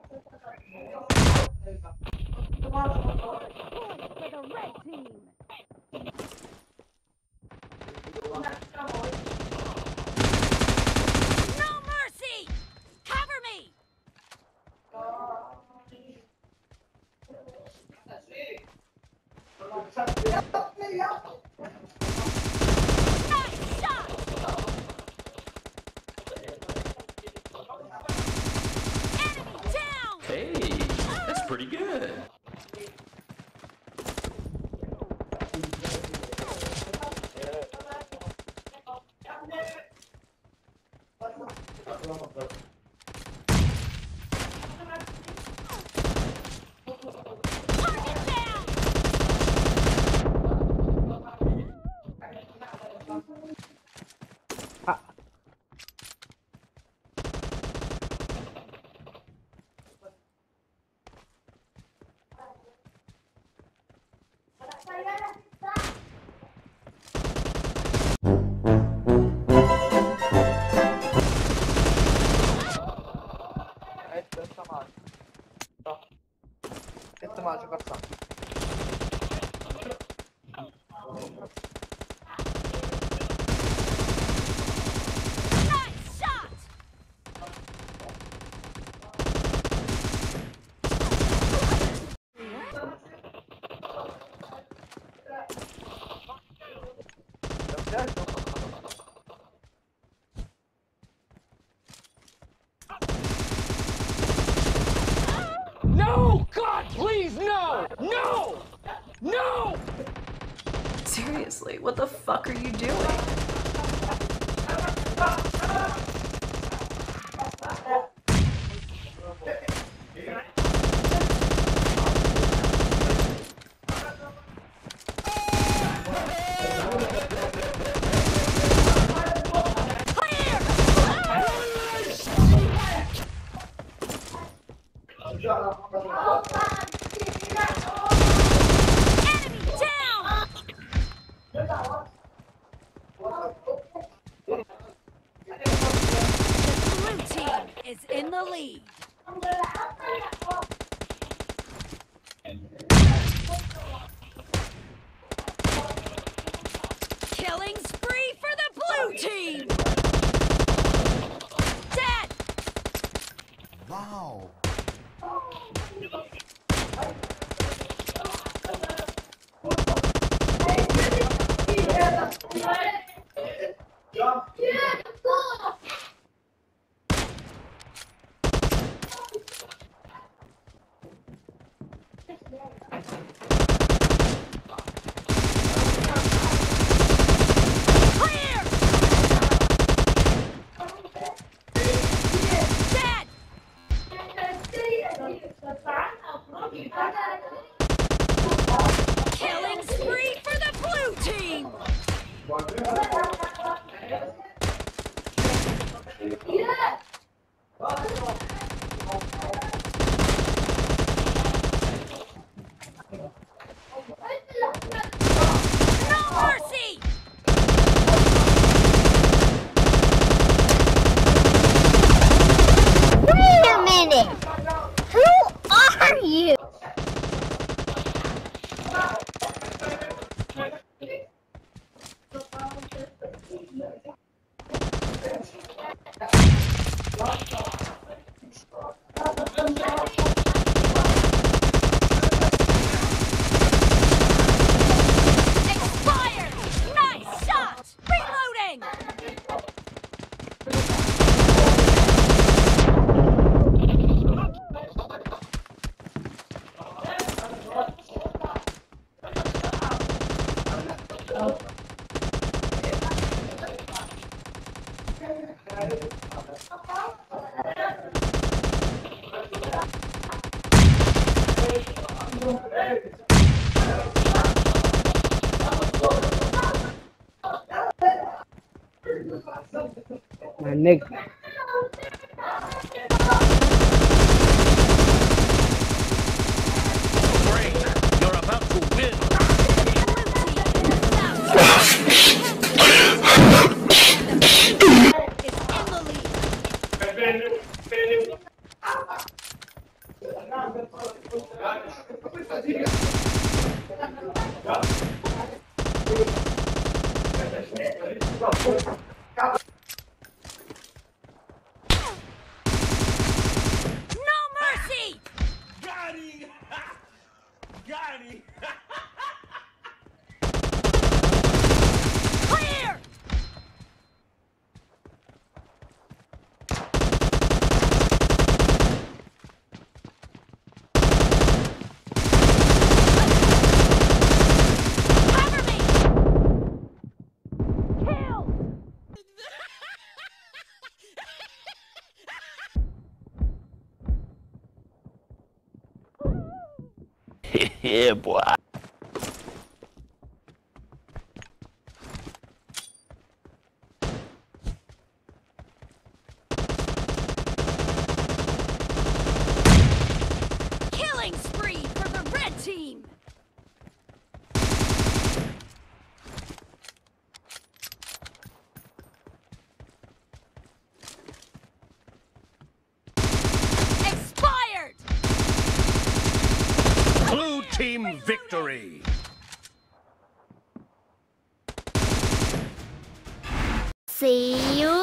For the red team. No mercy! Cover me! Nice shot! Enemy down! Hey, that's pretty good. Target down! Nice shot! No! God, please, no! No! No! Seriously, what the fuck are you doing? Enemy down! The blue team is in the lead. Killing spree for the blue team! Dead! Wow. Clear! Dead! Killing spree for the blue team! No mercy! Wait a minute! Who are you? Expired! Nice shot! Reloading! My nigga. Great, you're about to win. Yeah, boy. Killing spree for the red team. Expired. Blue team victory. See you